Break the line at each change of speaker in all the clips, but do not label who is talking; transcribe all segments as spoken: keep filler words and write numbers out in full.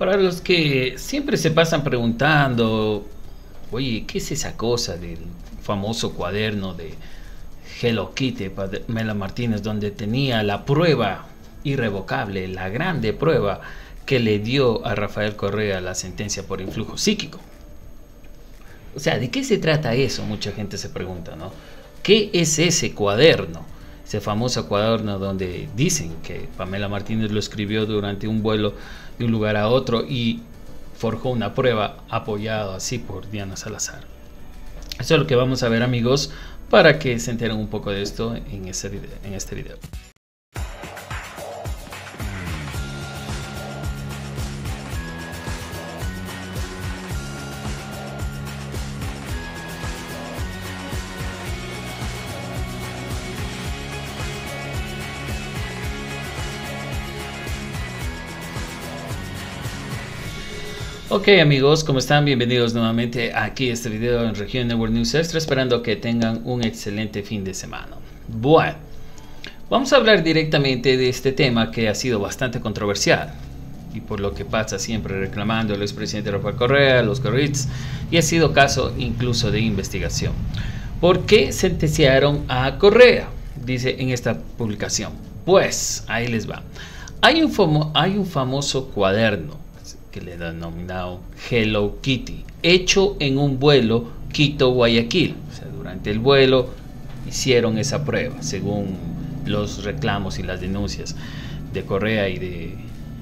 Para los que siempre se pasan preguntando, oye, ¿qué es esa cosa del famoso cuaderno de Hello Kitty, Pamela Martínez, donde tenía la prueba irrevocable, la grande prueba que le dio a Rafael Correa la sentencia por influjo psíquico? O sea, ¿de qué se trata eso? Mucha gente se pregunta, ¿no? ¿Qué es ese cuaderno? Ese famoso cuaderno donde dicen que Pamela Martínez lo escribió durante un vuelo de un lugar a otro y forjó una prueba apoyado así por Diana Salazar. Eso es lo que vamos a ver, amigos, para que se enteren un poco de esto en este video. En este video. Ok, amigos, ¿cómo están? Bienvenidos nuevamente aquí a este video en Región Network News Extra, esperando que tengan un excelente fin de semana. Bueno, vamos a hablar directamente de este tema que ha sido bastante controversial y por lo que pasa siempre reclamando el expresidente Rafael Correa, los Correits, y ha sido caso incluso de investigación. ¿Por qué sentenciaron a Correa? Dice en esta publicación. Pues, ahí les va. Hay un, famo hay un famoso cuaderno que le han denominado Hello Kitty, hecho en un vuelo Quito-Guayaquil. O sea, durante el vuelo hicieron esa prueba, según los reclamos y las denuncias de Correa y de,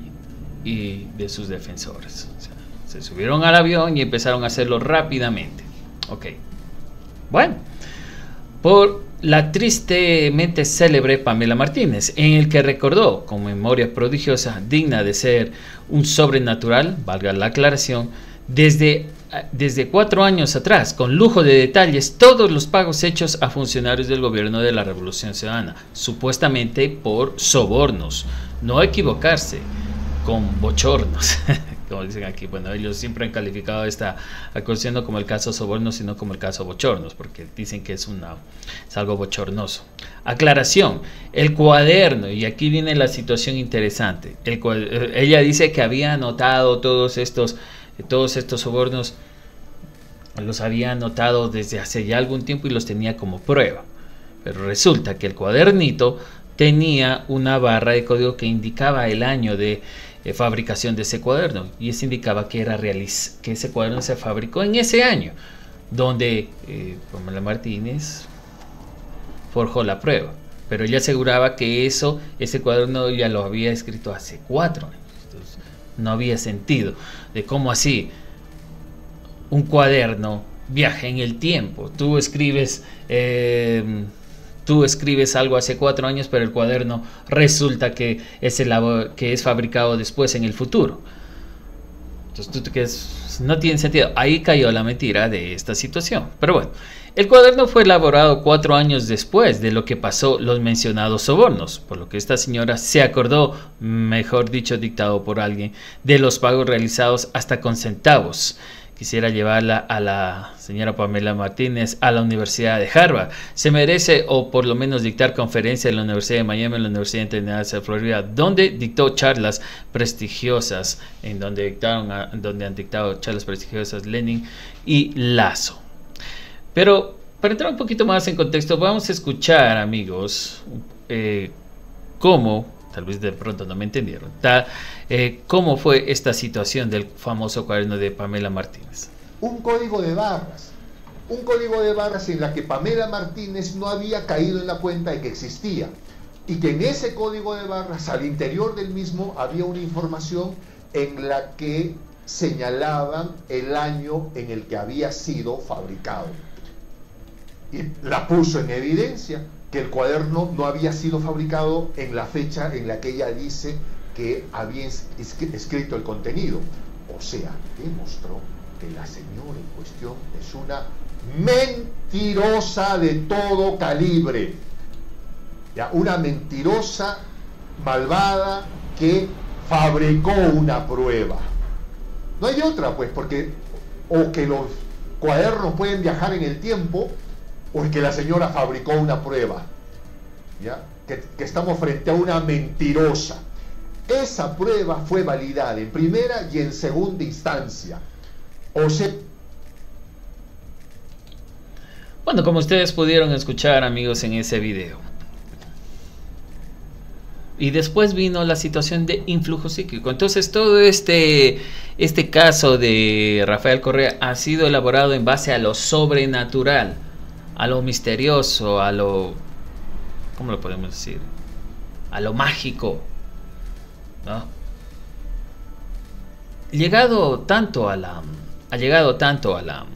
y de sus defensores. O sea, se subieron al avión y empezaron a hacerlo rápidamente. Ok. Bueno, por la tristemente célebre Pamela Martínez, en el que recordó con memoria prodigiosa, digna de ser un sobrenatural, valga la aclaración, desde, desde cuatro años atrás, con lujo de detalles, todos los pagos hechos a funcionarios del gobierno de la Revolución Ciudadana, supuestamente por sobornos, no equivocarse, con bochornos. Como dicen aquí, bueno, ellos siempre han calificado esta acusación no como el caso sobornos, sino como el caso bochornos, porque dicen que es, una, es algo bochornoso. Aclaración, el cuaderno, y aquí viene la situación interesante, el, ella dice que había anotado todos estos, todos estos sobornos, los había anotado desde hace ya algún tiempo y los tenía como prueba, pero resulta que el cuadernito tenía una barra de código que indicaba el año de Eh, fabricación de ese cuaderno, y eso indicaba que era realiz que ese cuaderno se fabricó en ese año donde eh, Pamela Martínez forjó la prueba, pero ella aseguraba que eso ese cuaderno ya lo había escrito hace cuatro años. Entonces, no había sentido de cómo así un cuaderno viaja en el tiempo. Tú escribes eh, Tú escribes algo hace cuatro años, pero el cuaderno resulta que es, el, que es fabricado después en el futuro. Entonces tú te quedas, no tiene sentido. Ahí cayó la mentira de esta situación. Pero bueno, el cuaderno fue elaborado cuatro años después de lo que pasó los mencionados sobornos, por lo que esta señora se acordó, mejor dicho, dictado por alguien, de los pagos realizados hasta con centavos. Quisiera llevarla a la señora Pamela Martínez a la Universidad de Harvard. Se merece, o por lo menos dictar conferencia en la Universidad de Miami, en la Universidad Internacional de Florida, donde dictó charlas prestigiosas, en donde, dictaron a, donde han dictado charlas prestigiosas Lenin y Lazo. Pero para entrar un poquito más en contexto, vamos a escuchar, amigos, eh, cómo... tal vez de pronto no me entendieron, ta, eh, cómo fue esta situación del famoso cuaderno de Pamela Martínez.
Un código de barras, un código de barras en la que Pamela Martínez no había caído en la cuenta de que existía, y que en ese código de barras, al interior del mismo, había una información en la que señalaban el año en el que había sido fabricado, y la puso en evidencia que el cuaderno no había sido fabricado en la fecha en la que ella dice que había escrito el contenido. O sea, demostró que la señora en cuestión es una mentirosa de todo calibre. ¿Ya? Una mentirosa malvada que fabricó una prueba. No hay otra, pues, porque o que los cuadernos pueden viajar en el tiempo, o es que la señora fabricó una prueba, ¿ya? Que, que estamos frente a una mentirosa. esa prueba fue validada en primera y en segunda instancia. O sea,
bueno, como ustedes pudieron escuchar, amigos, en ese video. Y después vino la situación de influjo psíquico. Entonces todo este, este caso de Rafael Correa ha sido elaborado en base a lo sobrenatural, a lo misterioso, a lo... ¿cómo lo podemos decir? A lo mágico, ¿no? Llegado tanto a la... Ha llegado tanto a la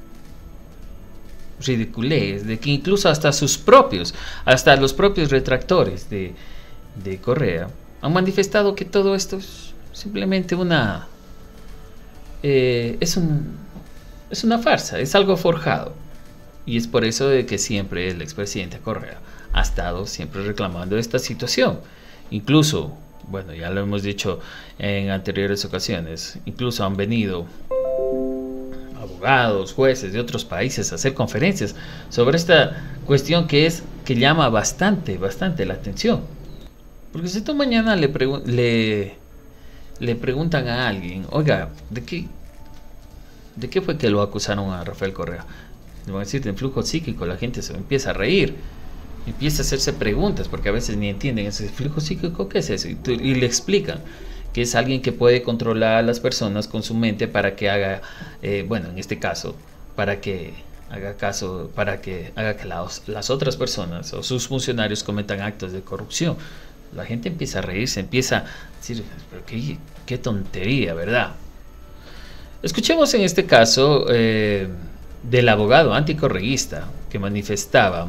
ridiculez de que incluso hasta sus propios, hasta los propios retractores de... de Correa han manifestado que todo esto es simplemente una eh, es un es una farsa, es algo forjado, y es por eso de que siempre el expresidente Correa ha estado siempre reclamando esta situación. Incluso, bueno, ya lo hemos dicho en anteriores ocasiones, incluso han venido abogados, jueces de otros países a hacer conferencias sobre esta cuestión que es que llama bastante bastante la atención. Porque si tú mañana le, le, le preguntan a alguien, oiga, ¿de qué, ¿de qué fue que lo acusaron a Rafael Correa? Le van a decir de influjo psíquico, la gente se empieza a reír, empieza a hacerse preguntas, porque a veces ni entienden ese flujo psíquico, ¿qué es eso? Y, tú, y le explican que es alguien que puede controlar a las personas con su mente para que haga, eh, bueno, en este caso, para que haga caso, para que haga que las, las otras personas o sus funcionarios cometan actos de corrupción. La gente empieza a reírse, empieza a decir, pero qué, qué tontería, ¿verdad? Escuchemos en este caso eh, del abogado anticorreísta que manifestaba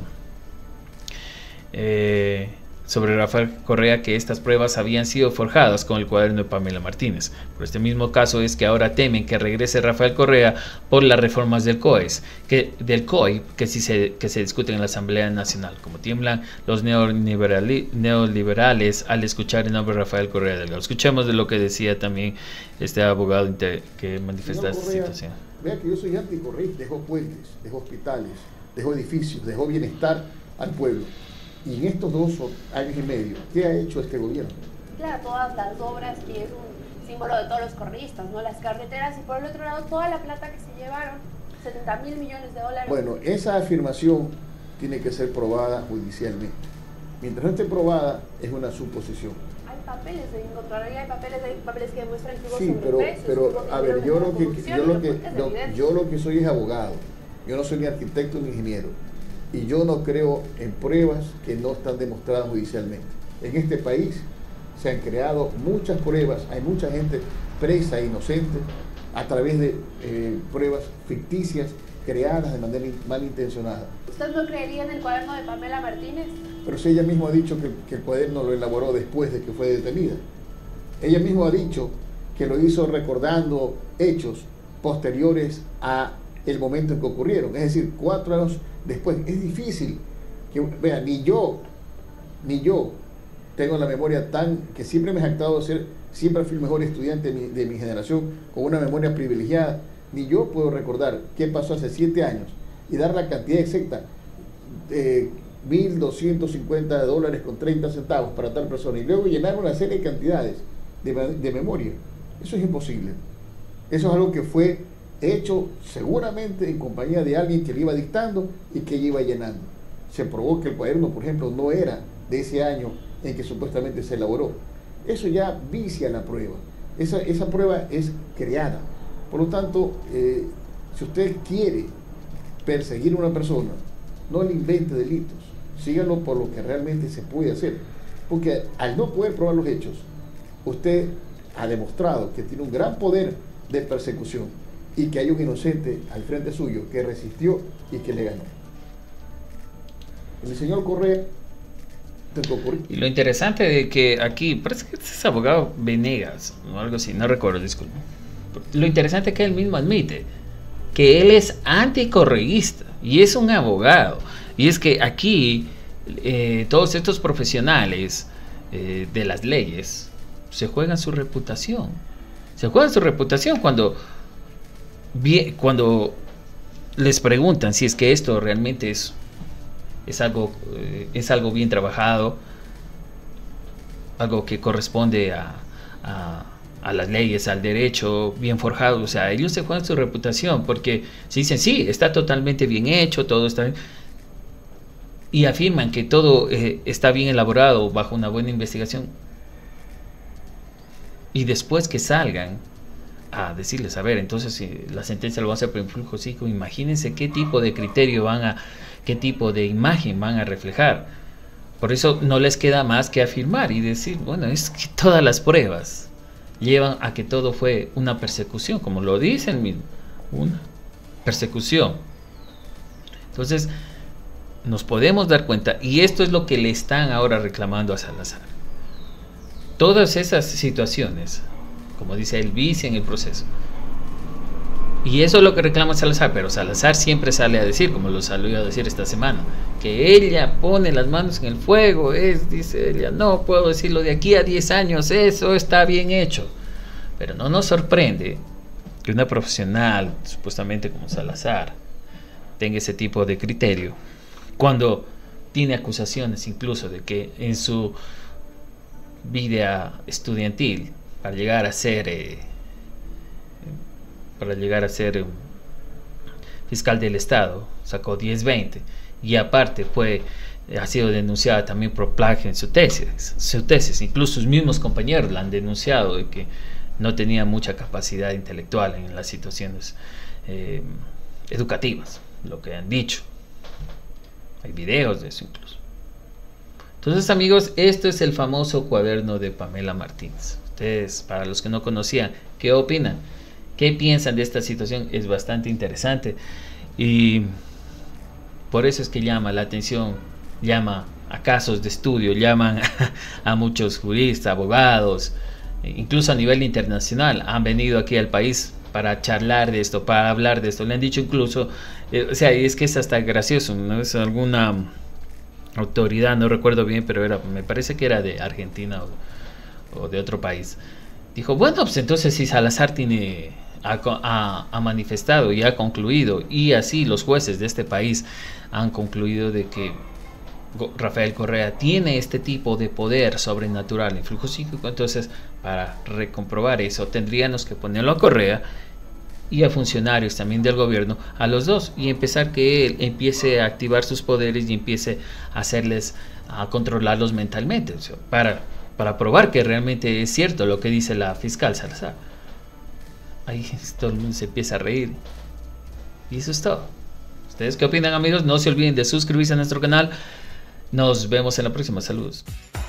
eh, sobre Rafael Correa que estas pruebas habían sido forjadas con el cuaderno de Pamela Martínez. Por este mismo caso es que ahora temen que regrese Rafael Correa por las reformas del C O E S, que, del C O I, que, si se, que se discuten en la Asamblea Nacional. Como tiemblan los neoliberali, neoliberales al escuchar el nombre de Rafael Correa Delgado. Escuchemos de lo que decía también este abogado inter, que manifesta esta situación.
Vea que yo soy anticorreísta, dejó puentes, dejó hospitales, dejó edificios, dejó bienestar al pueblo. Y en estos dos años y medio, ¿qué ha hecho este gobierno?
Claro, todas las obras, que es un símbolo de todos los correístas, ¿no? Las carreteras, y por el otro lado toda la plata que se llevaron, setenta mil millones de dólares.
Bueno, esa afirmación tiene que ser probada judicialmente. Mientras no esté probada, es una suposición.
Hay papeles de Contraloría, hay papeles, hay papeles que demuestran que hubo
sí, pero,
sobreprecios,
pero a ver, yo lo, que, yo, lo que, no,
evidente.
yo lo que soy es abogado. Yo no soy ni arquitecto ni ingeniero. Y yo no creo en pruebas que no están demostradas judicialmente. En este país se han creado muchas pruebas, hay mucha gente presa e inocente a través de eh, pruebas ficticias creadas de manera malintencionada.
¿Usted no creería en el cuaderno de Pamela Martínez?
Pero si ella misma ha dicho que, que el cuaderno lo elaboró después de que fue detenida. Ella misma ha dicho que lo hizo recordando hechos posteriores a el momento en que ocurrieron, es decir, cuatro años después. Es difícil que, vean, ni yo, ni yo tengo la memoria tan, que siempre me he jactado de ser, siempre fui el mejor estudiante de mi, de mi generación, con una memoria privilegiada, ni yo puedo recordar qué pasó hace siete años y dar la cantidad exacta, eh, mil doscientos cincuenta dólares con treinta centavos para tal persona, y luego llenar una serie de cantidades de, de memoria. Eso es imposible. Eso es algo que fue hecho seguramente en compañía de alguien que le iba dictando y que ella iba llenando. Se probó que el cuaderno, por ejemplo, no era de ese año en que supuestamente se elaboró. Eso ya vicia la prueba. Esa, esa prueba es creada. Por lo tanto, eh, si usted quiere perseguir a una persona, no le invente delitos, síganlo por lo que realmente se puede hacer. Porque al no poder probar los hechos, usted ha demostrado que tiene un gran poder de persecución y que hay un inocente al frente suyo que resistió y que le ganó. El señor Correa...
Y lo interesante de que aquí, parece que es abogado Venegas o algo así, no recuerdo, disculpe. Lo interesante es que él mismo admite que él es anticorreísta y es un abogado. Y es que aquí eh, todos estos profesionales eh, de las leyes se juegan su reputación. Se juegan su reputación cuando... Bien, cuando les preguntan si es que esto realmente es, es, algo, eh, es algo bien trabajado, algo que corresponde a, a, a las leyes, al derecho bien forjado. O sea, ellos se juegan su reputación, porque si dicen, sí, está totalmente bien hecho, todo está bien, y afirman que todo eh, está bien elaborado bajo una buena investigación, y después que salgan a decirles, a ver, entonces si la sentencia lo va a hacer por influjo psíquico, imagínense qué tipo de criterio van a, qué tipo de imagen van a reflejar. Por eso no les queda más que afirmar y decir, bueno, es que todas las pruebas llevan a que todo fue una persecución, como lo dicen mismo, una persecución. Entonces nos podemos dar cuenta, y esto es lo que le están ahora reclamando a Salazar. Todas esas situaciones, como dice el vice en el proceso, y eso es lo que reclama Salazar, pero Salazar siempre sale a decir, como lo salió a decir esta semana, que ella pone las manos en el fuego, es, dice ella, no puedo decirlo, de aquí a diez años, eso está bien hecho. Pero no nos sorprende que una profesional, supuestamente como Salazar, tenga ese tipo de criterio, cuando tiene acusaciones incluso de que en su vida estudiantil, para llegar a ser eh, para llegar a ser eh, fiscal del estado, sacó diez veinte, y aparte fue ha sido denunciada también por plagio en su tesis, su tesis. Incluso sus mismos compañeros la han denunciado de que no tenía mucha capacidad intelectual en las situaciones eh, educativas, lo que han dicho. Hay videos de eso incluso. Entonces, amigos, esto es el famoso cuaderno de Pamela Martínez. Ustedes, para los que no conocían, ¿qué opinan? ¿Qué piensan de esta situación? Es bastante interesante, y por eso es que llama la atención, llama a casos de estudio, llaman a, a muchos juristas, abogados, incluso a nivel internacional, han venido aquí al país para charlar de esto, para hablar de esto. Le han dicho incluso, eh, o sea, y es que es hasta gracioso, ¿no? Es alguna autoridad, no recuerdo bien, pero era, me parece que era de Argentina o, o de otro país. Dijo, bueno, pues entonces si Salazar tiene, ha, ha, ha manifestado y ha concluido, y así los jueces de este país han concluido de que Rafael Correa tiene este tipo de poder sobrenatural, influjo psíquico, entonces para recomprobar eso tendríamos que ponerlo a Correa y a funcionarios también del gobierno, a los dos, y empezar que él empiece a activar sus poderes y empiece a hacerles, a controlarlos mentalmente, o sea, para, para probar que realmente es cierto lo que dice la fiscal Salazar. Ahí todo el mundo se empieza a reír, y eso es todo. ¿Ustedes qué opinan, amigos? No se olviden de suscribirse a nuestro canal. Nos vemos en la próxima. Saludos.